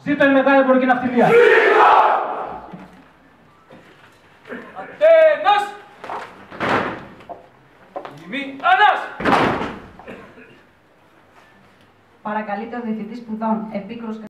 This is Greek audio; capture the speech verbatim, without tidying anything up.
Ζήτω η μεγάλη εμπορική ναυτιλία. Ατένας! Ημί Ανάς! Παρακαλείται ο Διευθυντής Σπουδών Επίκρος